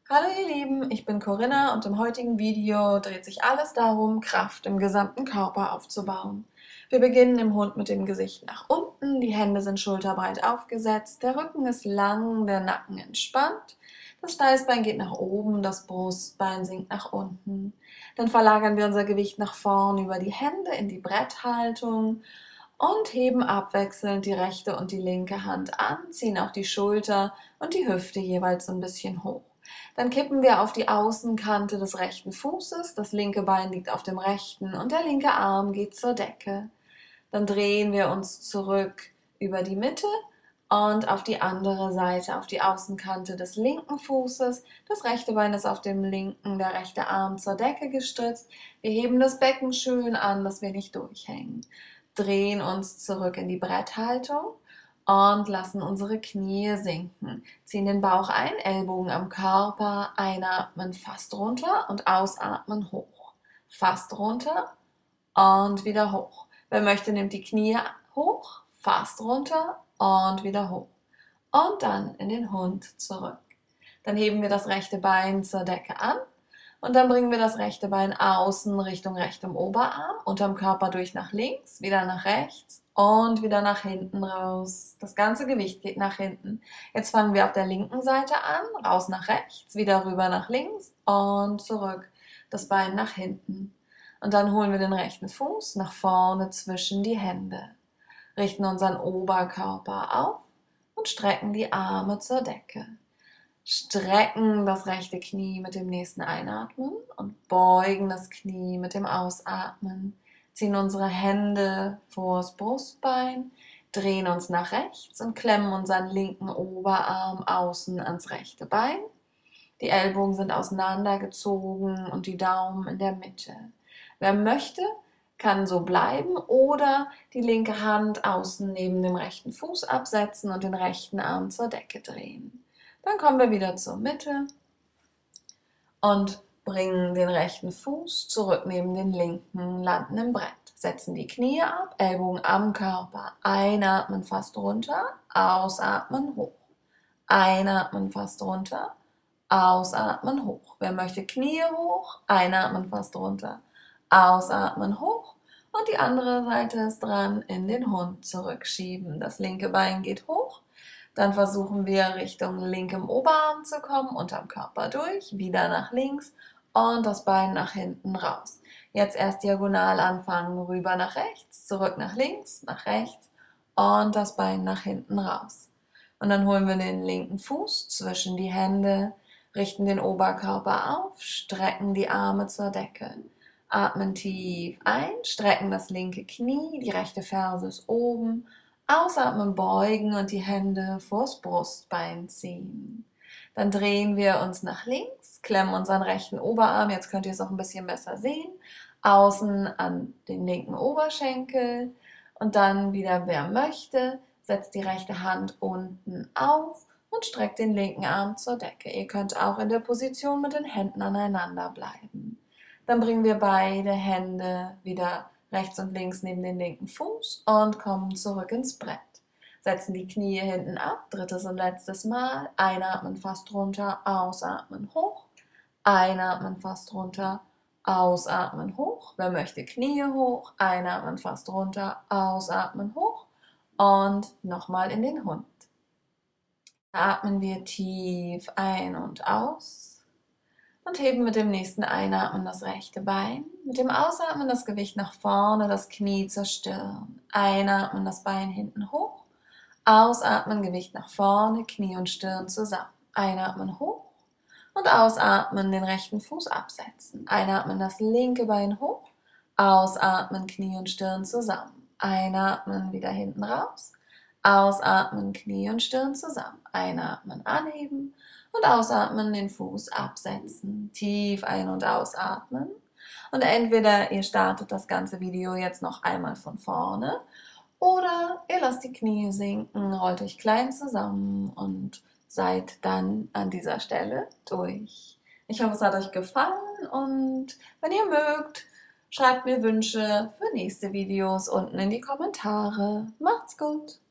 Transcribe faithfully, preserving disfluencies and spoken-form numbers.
Hallo ihr Lieben, ich bin Corinna und im heutigen Video dreht sich alles darum, Kraft im gesamten Körper aufzubauen. Wir beginnen im Hund mit dem Gesicht nach unten, die Hände sind schulterbreit aufgesetzt, der Rücken ist lang, der Nacken entspannt, das Steißbein geht nach oben, das Brustbein sinkt nach unten. Dann verlagern wir unser Gewicht nach vorn über die Hände in die Bretthaltung und heben abwechselnd die rechte und die linke Hand an, ziehen auch die Schulter und die Hüfte jeweils ein bisschen hoch. Dann kippen wir auf die Außenkante des rechten Fußes, das linke Bein liegt auf dem rechten und der linke Arm geht zur Decke. Dann drehen wir uns zurück über die Mitte und auf die andere Seite, auf die Außenkante des linken Fußes. Das rechte Bein ist auf dem linken, der rechte Arm zur Decke gestützt. Wir heben das Becken schön an, dass wir nicht durchhängen. Drehen uns zurück in die Bretthaltung und lassen unsere Knie sinken. Ziehen den Bauch ein, Ellbogen am Körper, einatmen fast runter und ausatmen hoch. Fast runter und wieder hoch. Wer möchte, nimmt die Knie hoch, fast runter und wieder hoch. Und dann in den Hund zurück. Dann heben wir das rechte Bein zur Decke an und dann bringen wir das rechte Bein außen Richtung rechtem Oberarm, unterm Körper durch nach links, wieder nach rechts und wieder nach hinten raus. Das ganze Gewicht geht nach hinten. Jetzt fangen wir auf der linken Seite an, raus nach rechts, wieder rüber nach links und zurück. Das Bein nach hinten. Und dann holen wir den rechten Fuß nach vorne zwischen die Hände, richten unseren Oberkörper auf und strecken die Arme zur Decke. Strecken das rechte Knie mit dem nächsten Einatmen und beugen das Knie mit dem Ausatmen. Ziehen unsere Hände vors Brustbein, drehen uns nach rechts und klemmen unseren linken Oberarm außen ans rechte Bein. Die Ellbogen sind auseinandergezogen und die Daumen in der Mitte. Wer möchte, kann so bleiben oder die linke Hand außen neben dem rechten Fuß absetzen und den rechten Arm zur Decke drehen. Dann kommen wir wieder zur Mitte und bringen den rechten Fuß zurück neben den linken, landen im Brett. Setzen die Knie ab, Ellbogen am Körper. Einatmen fast runter, ausatmen hoch. Einatmen fast runter, ausatmen hoch. Wer möchte, Knie hoch, einatmen fast runter, ausatmen hoch. Und die andere Seite ist dran, in den Hund zurückschieben. Das linke Bein geht hoch. Dann versuchen wir Richtung linkem Oberarm zu kommen, unterm Körper durch, wieder nach links und das Bein nach hinten raus. Jetzt erst diagonal anfangen, rüber nach rechts, zurück nach links, nach rechts und das Bein nach hinten raus. Und dann holen wir den linken Fuß zwischen die Hände, richten den Oberkörper auf, strecken die Arme zur Decke. Atmen tief ein, strecken das linke Knie, die rechte Ferse ist oben. Ausatmen, beugen und die Hände vors Brustbein ziehen. Dann drehen wir uns nach links, klemmen unseren rechten Oberarm, jetzt könnt ihr es auch ein bisschen besser sehen, außen an den linken Oberschenkel und dann wieder, wer möchte, setzt die rechte Hand unten auf und streckt den linken Arm zur Decke. Ihr könnt auch in der Position mit den Händen aneinander bleiben. Dann bringen wir beide Hände wieder rechts und links neben den linken Fuß und kommen zurück ins Brett. Setzen die Knie hinten ab, drittes und letztes Mal. Einatmen fast runter, ausatmen hoch. Einatmen fast runter, ausatmen hoch. Wer möchte, Knie hoch. Einatmen fast runter, ausatmen hoch. Und nochmal in den Hund. Atmen wir tief ein und aus. Und heben mit dem nächsten Einatmen das rechte Bein. Mit dem Ausatmen das Gewicht nach vorne, das Knie zur Stirn. Einatmen, das Bein hinten hoch. Ausatmen, Gewicht nach vorne, Knie und Stirn zusammen. Einatmen hoch und ausatmen, den rechten Fuß absetzen. Einatmen, das linke Bein hoch. Ausatmen, Knie und Stirn zusammen. Einatmen, wieder hinten raus. Ausatmen, Knie und Stirn zusammen. Einatmen, anheben und ausatmen, den Fuß absetzen. Tief ein- und ausatmen. Und entweder ihr startet das ganze Video jetzt noch einmal von vorne oder ihr lasst die Knie sinken, rollt euch klein zusammen und seid dann an dieser Stelle durch. Ich hoffe, es hat euch gefallen und wenn ihr mögt, schreibt mir Wünsche für nächste Videos unten in die Kommentare. Macht's gut!